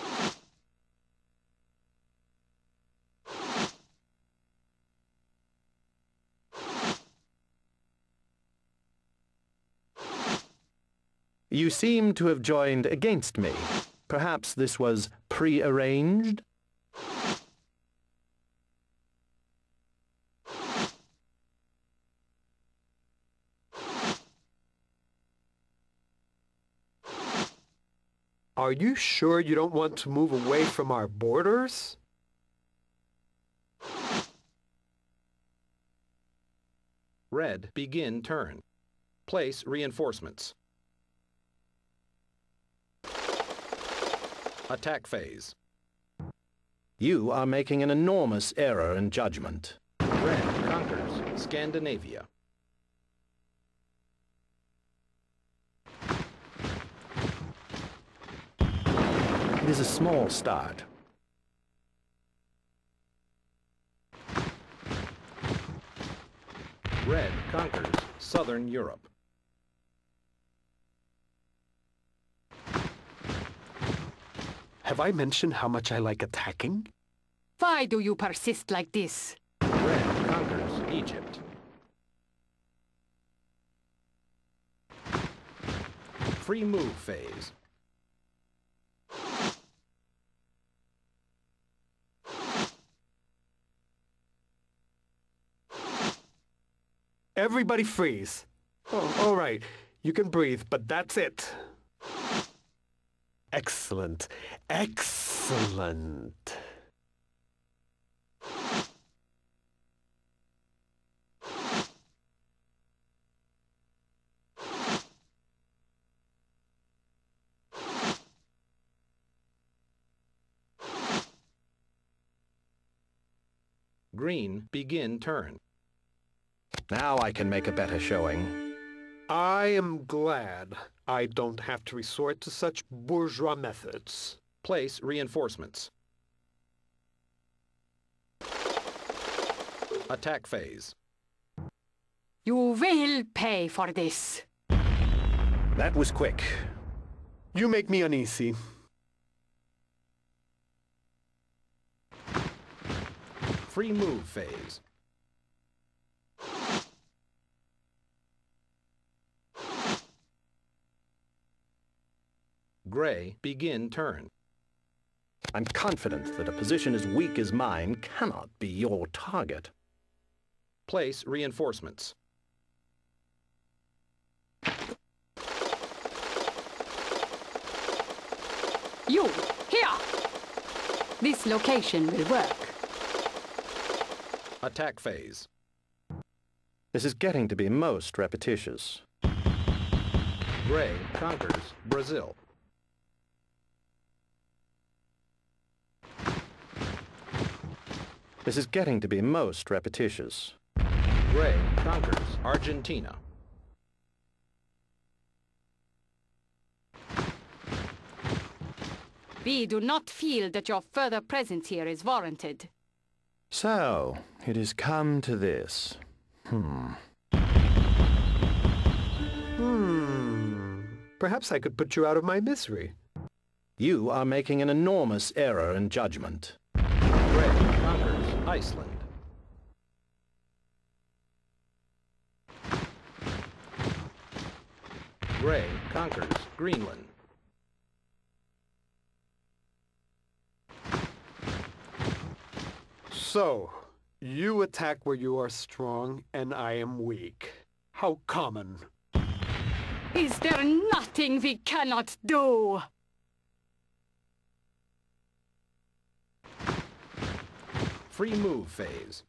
You seem to have joined against me. Perhaps this was pre-arranged? Are you sure you don't want to move away from our borders? Red begin turn. Place reinforcements. Attack phase. You are making an enormous error in judgment. Red conquers Scandinavia. It is a small start. Red conquers Southern Europe. Have I mentioned how much I like attacking? Why do you persist like this? Red conquers Egypt. Free move phase. Everybody freeze. Oh, all right. You can breathe, but that's it. Excellent. Excellent. Green, begin turn. Now I can make a better showing. I am glad I don't have to resort to such bourgeois methods. Place reinforcements. Attack phase. You will pay for this. That was quick. You make me uneasy. Free move phase. Gray, begin turn. I'm confident that a position as weak as mine cannot be your target. Place reinforcements. You, here! This location will work. Attack phase. This is getting to be most repetitious. Gray conquers Brazil. This is getting to be most repetitious. Gray conquers Argentina. We do not feel that your further presence here is warranted. So, it has come to this. Perhaps I could put you out of my misery. You are making an enormous error in judgment. Gray conquers Iceland. Gray conquers Greenland. So, you attack where you are strong, and I am weak. How common. Is there nothing we cannot do? Free move phase.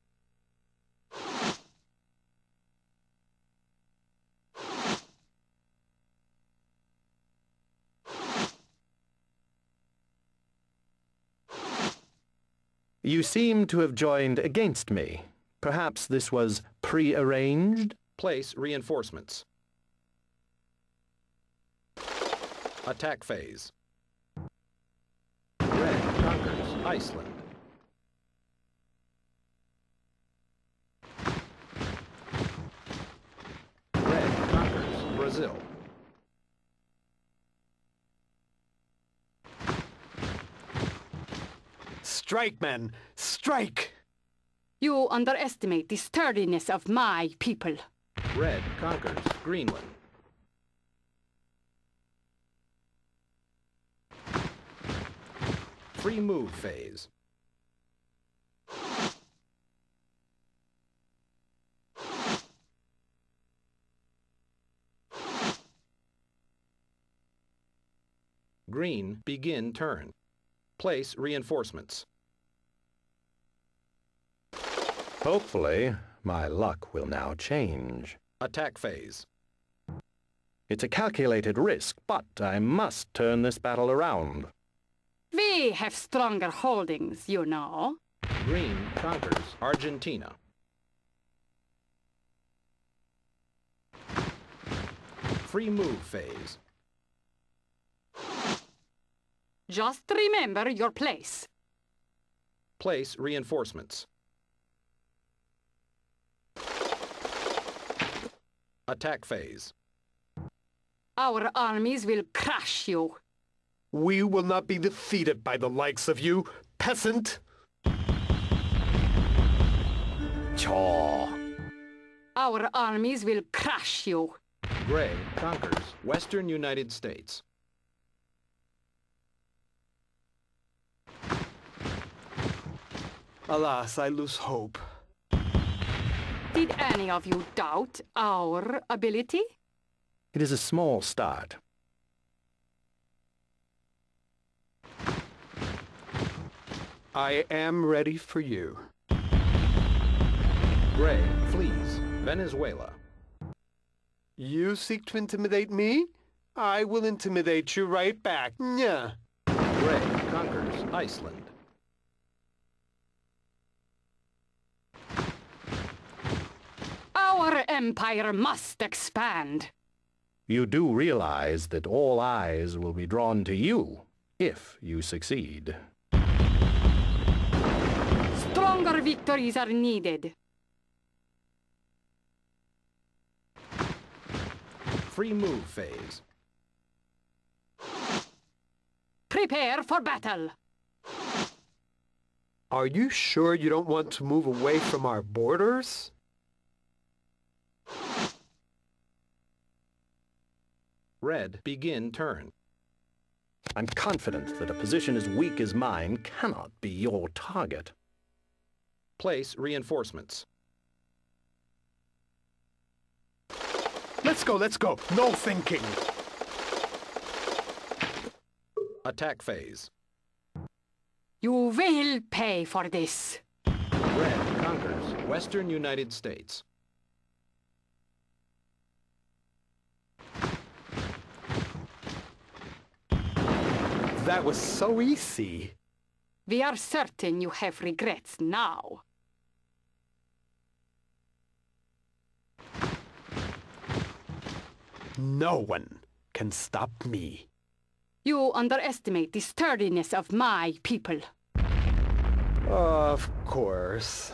You seem to have joined against me. Perhaps this was pre-arranged? Place reinforcements. Attack phase. Red conquers Iceland. Red conquers Brazil. Strike, men! Strike! You underestimate the sturdiness of my people. Red conquers Greenland. Free move phase. Green, begin turn. Place reinforcements. Hopefully, my luck will now change. Attack phase. It's a calculated risk, but I must turn this battle around. We have stronger holdings, you know. Green conquers Argentina. Free move phase. Just remember your place. Place reinforcements. Attack phase. Our armies will crush you. We will not be defeated by the likes of you, peasant! Chaw! Our armies will crush you. Gray conquers Western United States. Alas, I lose hope. Did any of you doubt our ability? It is a small start. I am ready for you. Gray flees Venezuela. You seek to intimidate me? I will intimidate you right back. Nyah. Gray conquers Iceland. Our empire must expand. You do realize that all eyes will be drawn to you if you succeed. Stronger victories are needed. Free move phase. Prepare for battle. Are you sure you don't want to move away from our borders? Red begin turn. I'm confident that a position as weak as mine cannot be your target. Place reinforcements. Let's go, let's go. No thinking. Attack phase. You will pay for this. Red conquers Western United States. That was so easy. We are certain you have regrets now. No one can stop me. You underestimate the sturdiness of my people. Of course.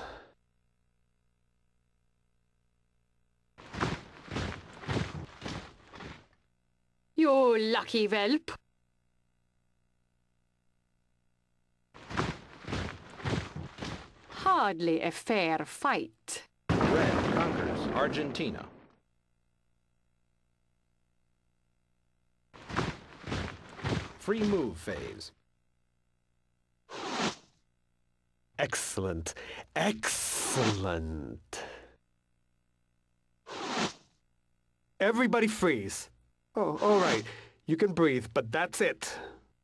You lucky whelp. Hardly a fair fight. Red conquers Argentina. Free move phase. Excellent. Excellent. Everybody freeze. Oh, all right. You can breathe, but that's it.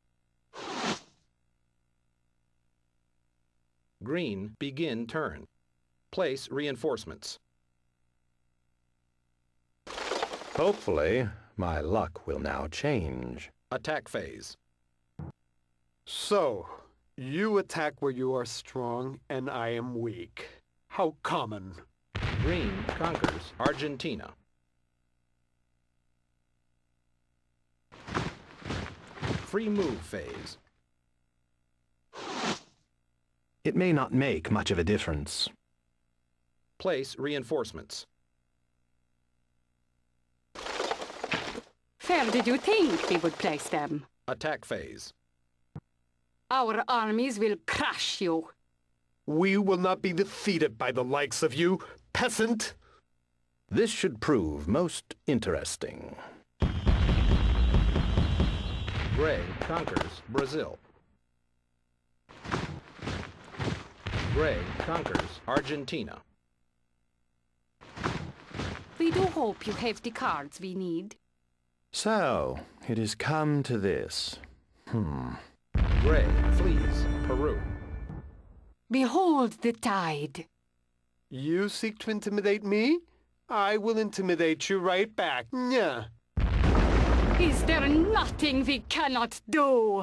Green begin turn. Place reinforcements. Hopefully, my luck will now change. Attack phase. So, you attack where you are strong, and I am weak. How common. Green conquers Argentina. Free move phase. It may not make much of a difference. Place reinforcements. Where did you think we would place them? Attack phase. Our armies will crush you. We will not be defeated by the likes of you, peasant. This should prove most interesting. Gray conquers Brazil. Gray conquers Argentina. We do hope you have the cards we need. So, it has come to this. Gray flees Peru. Behold the tide. You seek to intimidate me? I will intimidate you right back. Nyah. Is there nothing we cannot do?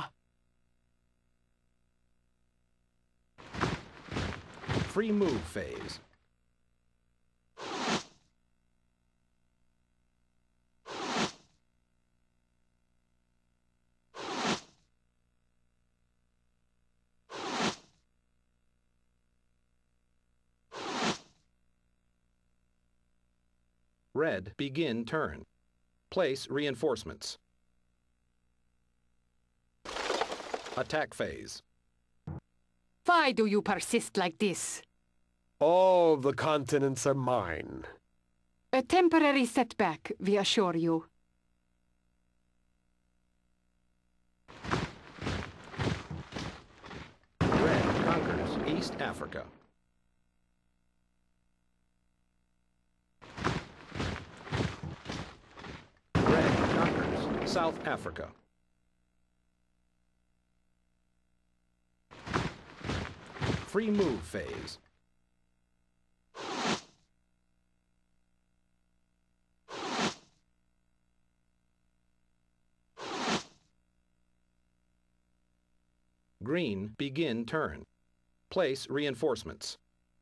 Free move phase. Red begin turn. Place reinforcements. Attack phase. Why do you persist like this? All the continents are mine. A temporary setback, we assure you. Red conquers East Africa. South Africa. Free move phase. Green, begin turn. Place reinforcements.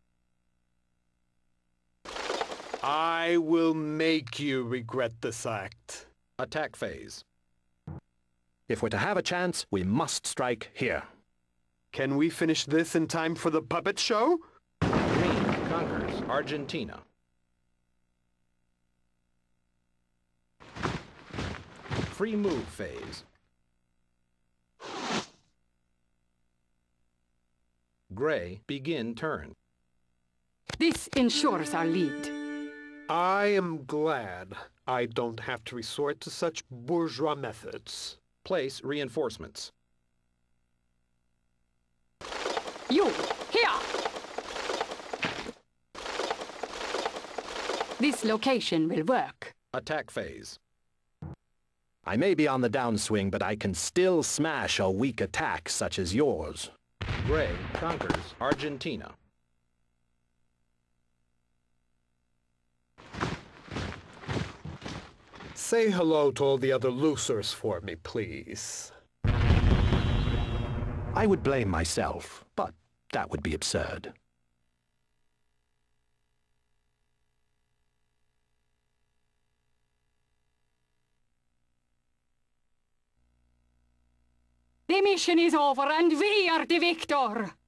I will make you regret this act. Attack phase. If we're to have a chance, we must strike here. Can we finish this in time for the puppet show? Green conquers Argentina. Free move phase. Gray, begin turn. This ensures our lead. I am glad I don't have to resort to such bourgeois methods. Place reinforcements. You, here! This location will work. Attack phase. I may be on the downswing, but I can still smash a weak attack such as yours. Gray conquers Argentina. Say hello to all the other losers for me, please. I would blame myself, but that would be absurd. The mission is over and we are the victor!